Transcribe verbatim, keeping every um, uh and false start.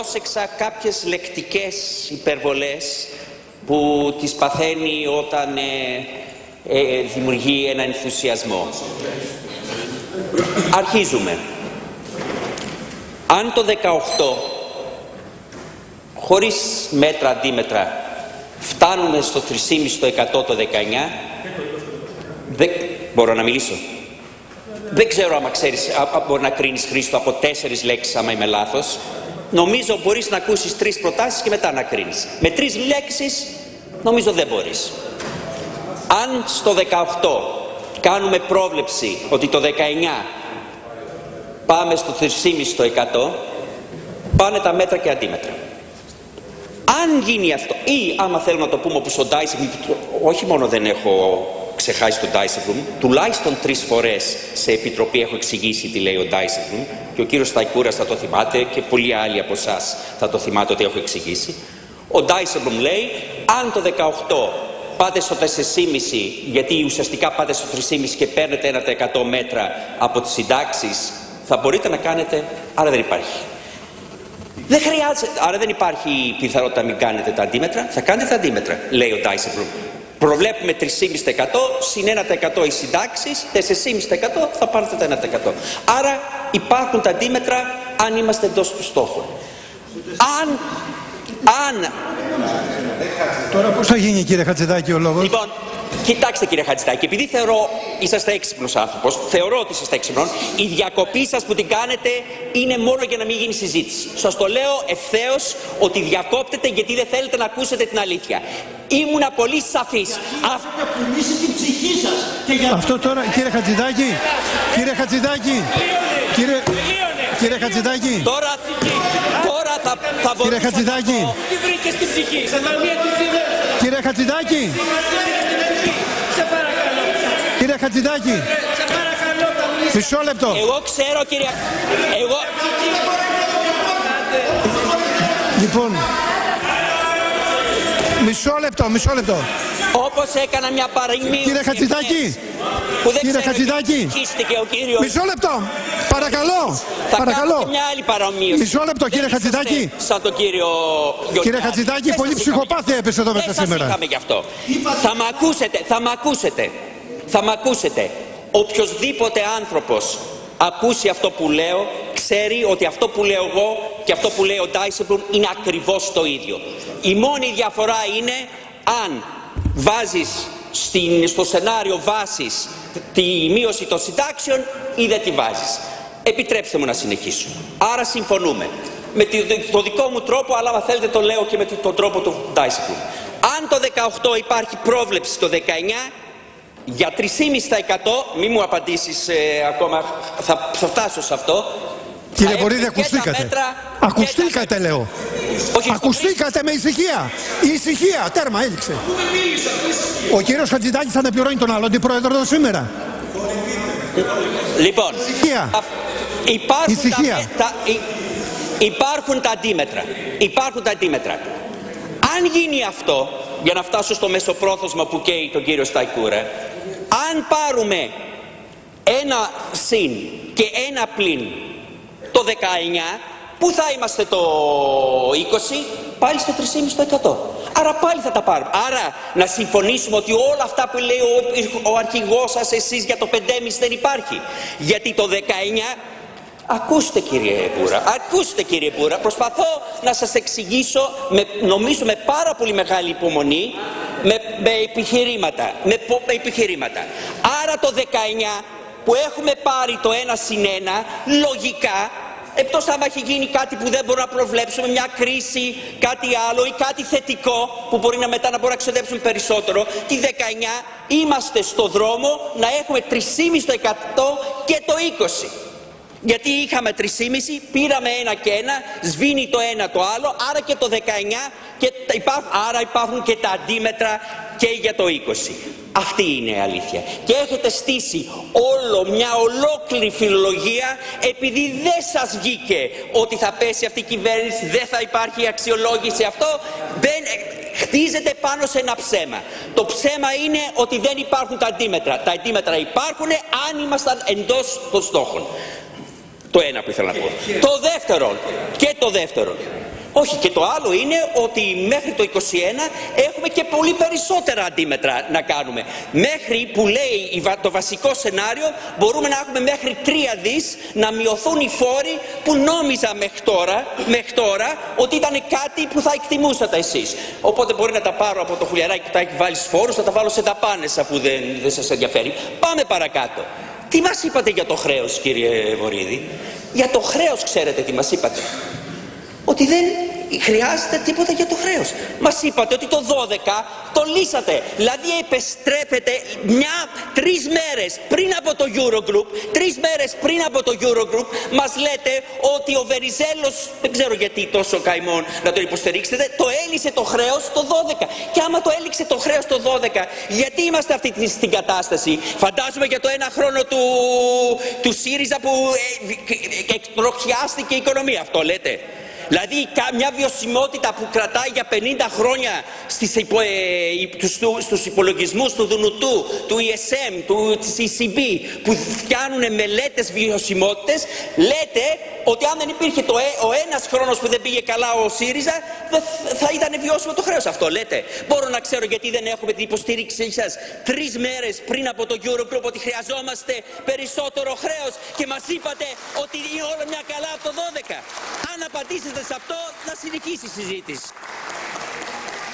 πρόσεξα κάποιες λεκτικές υπερβολές που τις παθαίνει όταν ε, ε, δημιουργεί ένα ενθουσιασμό. Αρχίζουμε. Αν το δεκαοκτώ, χωρίς μέτρα αντίμετρα, φτάνουμε στο τρία κόμμα πέντε τοις εκατό το δεκαεννιά, δεν μπορώ να μιλήσω. Δεν ξέρω άμα ξέρεις, α, μπορεί να κρίνεις, Χρήστο, από τέσσερις λέξεις άμα είμαι λάθος. Νομίζω μπορείς να ακούσεις τρεις προτάσεις και μετά να κρίνεις. Με τρεις λέξεις νομίζω δεν μπορείς. Αν στο δεκαοκτώ κάνουμε πρόβλεψη ότι το δεκαεννιά πάμε στο τρία κόμμα πέντε τοις εκατό, πάνε τα μέτρα και αντίμετρα. Αν γίνει αυτό, ή άμα θέλουμε να το πούμε όπως ο Dijsselbloem, όχι μόνο δεν έχω ξεχάσει τον Dijsselbloem, τουλάχιστον τρεις φορές σε επιτροπή έχω εξηγήσει τι λέει ο Dijsselbloem και ο κύριος Σταϊκούρας θα το θυμάται και πολλοί άλλοι από εσάς θα το θυμάται ότι έχω εξηγήσει. Ο Dijsselbloem λέει, αν το δεκαοκτώ πάτε στο τέσσερα κόμμα πέντε, γιατί ουσιαστικά πάτε στο τρία κόμμα πέντε και παίρνετε ένα τοις εκατό μέτρα από τις συντάξεις, θα μπορείτε να κάνετε, άρα δεν υπάρχει. Δεν χρειάζεται, άρα δεν υπάρχει πιθανότητα να μην κάνετε τα αντίμετρα, θα κάνετε τα αντίμετρα, λέει ο Dijsselbloem. Προβλέπουμε τρία κόμμα πέντε τοις εκατό, συν ένα τοις εκατό οι συντάξεις, τέσσερα κόμμα πέντε τοις εκατό θα πάρετε το ένα τοις εκατό. Άρα υπάρχουν τα αντίμετρα αν είμαστε εντός του στόχου. Αν, αν... Τώρα πώς θα γίνει, κύριε Χατζηδάκη, ο λόγος? Λοιπόν, κοιτάξτε, κύριε Χατζηδάκη, επειδή θεωρώ, είσαστε έξυπνος άνθρωπος, θεωρώ ότι είσαστε έξυπνος, η διακοπή σας που την κάνετε είναι μόνο για να μην γίνει συζήτηση. Σας το λέω ευθέως ότι διακόπτετε γιατί δεν θέλετε να ακούσετε την αλήθεια. Ήμουνα πολύ σαφής. Αυτό να πουλήσει την ψυχή σας. Για... Αυτό τώρα, κύριε Χατζηδάκη, κύριε Χατζηδάκη, κύριε, κύριε Χατζηδάκη. Τώρα, τώρα θα, θα μπορούσα. Κύριε Χατζηδάκη. Τι βρήκε στην ψυχή, σε μία του διδέρες. Κύριε Χατζηδάκη. Σε παρακαλώ. Κύριε Χατζηδάκη. Σε παρακαλώ, τα μιλήσεις. Μισό λεπτό. Εγώ ξέρω, κύριε... Εγώ... Λοιπόν... Μισό λεπτό, μισό λεπτό. Όπως έκανα μια παροιμία. Κύριε Χατζηδάκη, κύριε Χατζηδάκη, μισό λεπτό, παρακαλώ, θα παρακαλώ. Μια άλλη παρομοίωση. Μισό λεπτό, κύριε Χατζηδάκη. Σαν τον κύριο Γιώργο. Κύριε Χατζηδάκη, πολύ ψυχοπάθεια έπεσε εδώ μέσα σήμερα. Δεν είχαμε γι' αυτό. Θα μ' ακούσετε, θα μ' ακούσετε, θα μ' ακούσετε. Οποιοσδήποτε άνθρωπος ακούσει αυτό που λέω, ξέρει ότι αυτό που λέω εγώ και αυτό που λέει ο Dijsselbloem είναι ακριβώς το ίδιο. Η μόνη διαφορά είναι αν βάζεις στην, στο σενάριο βάσης τη μείωση των συντάξεων ή δεν τη βάζεις. Επιτρέψτε μου να συνεχίσω. Άρα συμφωνούμε. Με το δικό μου τρόπο, αλλά αν θέλετε το λέω και με τον τρόπο του Dijsselbloem. Αν το δεκαοκτώ υπάρχει πρόβλεψη το δεκαεννιά, για τρία κόμμα πέντε τοις εκατό, μη μου απαντήσεις ε, ακόμα, θα, θα φτάσω σε αυτό. Κύριε Βορίδη, ακουστήκατε. Μέτρα, ακουστήκατε, λέω. Όχι, ακουστήκατε με ησυχία. Η ησυχία, τέρμα, έληξε. Ο κύριος Χατζηδάκης θα αναπληρώνει τον άλλο αντιπρόεδρο εδώ σήμερα. Λοιπόν, ησυχία. Υπάρχουν, ησυχία. Τα, τα, υπάρχουν τα αντίμετρα. Υπάρχουν τα αντίμετρα. Αν γίνει αυτό, για να φτάσω στο μεσοπρόθεσμα που καίει τον κύριο Σταϊκούρα, αν πάρουμε ένα συν και ένα πλην το δεκαεννιά, πού θα είμαστε το είκοσι? Πάλι στο τρία κόμμα πέντε τοις εκατό. Άρα πάλι θα τα πάρουμε. Άρα να συμφωνήσουμε ότι όλα αυτά που λέει ο, ο αρχηγός σας, εσείς, για το πέντε κόμμα πέντε δεν υπάρχει. Γιατί το δεκαεννιά... Ακούστε, κύριε Μπούρα, ακούστε, κύριε Μπούρα, προσπαθώ να σας εξηγήσω, με, νομίζω με πάρα πολύ μεγάλη υπομονή, με, με, επιχειρήματα, με, με επιχειρήματα. Άρα το δεκαεννιά που έχουμε πάρει το ένα συν ένα, λογικά, εκτός άμα έχει γίνει κάτι που δεν μπορούμε να προβλέψουμε, μια κρίση, κάτι άλλο ή κάτι θετικό που μπορεί να μετά να μπορούμε να ξοδέψουμε περισσότερο, τη δεκαεννιά είμαστε στο δρόμο να έχουμε τρία κόμμα πέντε τοις εκατό και το είκοσι. Γιατί είχαμε τρία κόμμα πέντε, πήραμε ένα και ένα, σβήνει το ένα το άλλο, άρα και το δεκαεννιά, και υπάρχουν, άρα υπάρχουν και τα αντίμετρα και για το είκοσι. Αυτή είναι η αλήθεια. Και έχετε στήσει όλο μια ολόκληρη φιλολογία, επειδή δεν σας βγήκε ότι θα πέσει αυτή η κυβέρνηση, δεν θα υπάρχει αξιολόγηση, αυτό δεν... χτίζεται πάνω σε ένα ψέμα. Το ψέμα είναι ότι δεν υπάρχουν τα αντίμετρα. Τα αντίμετρα υπάρχουν αν ήμασταν εντός των στόχων. Το ένα που ήθελα να πω. Το δεύτερο, και το δεύτερο. Όχι, και το άλλο είναι ότι μέχρι το είκοσι ένα έχουμε και πολύ περισσότερα αντίμετρα να κάνουμε. Μέχρι που λέει το βασικό σενάριο μπορούμε να έχουμε μέχρι τρία δις να μειωθούν οι φόροι που νόμιζα μέχρι τώρα, μέχρι τώρα ότι ήταν κάτι που θα εκτιμούσατε εσείς. Οπότε μπορεί να τα πάρω από το χουλιαράκι που τα έχει βάλει στους φόρους, θα τα βάλω σε δαπάνες αφού δεν, δεν σας ενδιαφέρει. Πάμε παρακάτω. Τι μας είπατε για το χρέος, κύριε Βορίδη? Για το χρέος ξέρετε τι μας είπατε? Ότι δεν χρειάζεται τίποτα για το χρέος. Μας είπατε ότι το δώδεκα το λύσατε. Δηλαδή επιστρέφετε μια, τρεις μέρες πριν από το Eurogroup, τρεις μέρες πριν από το Eurogroup μας λέτε ότι ο Βενιζέλος, δεν ξέρω γιατί τόσο καημόν να τον υποστηρίξετε, το έλυσε το χρέος το δώδεκα. Και άμα το έλυξε το χρέος το δώδεκα, γιατί είμαστε αυτή την κατάσταση? Φαντάζομαι για το ένα χρόνο του, του ΣΥΡΙΖΑ που ε, εκτροχιάστηκε η οικονομία. Αυτό λέτε? Δηλαδή μια βιωσιμότητα που κρατάει για πενήντα χρόνια στις υπο, ε, στους, στους υπολογισμούς του Δουνουτού, του ι ες εμ, του, της ι σι μπι, που φτιάνουν μελέτες βιωσιμότητες, λέτε ότι αν δεν υπήρχε το, ο ένας χρόνος που δεν πήγε καλά ο ΣΥΡΙΖΑ, δεν θα ήταν βιώσιμο το χρέος. Αυτό λέτε? Μπορώ να ξέρω γιατί δεν έχουμε την υποστήριξή σας τρεις μέρες πριν από το Eurogroup ότι χρειαζόμαστε περισσότερο χρέος και μας είπατε ότι είναι όλα μια καλά από το δώδεκα. Αν απαντήσετε σε αυτό, να συνεχίσει η συζήτηση.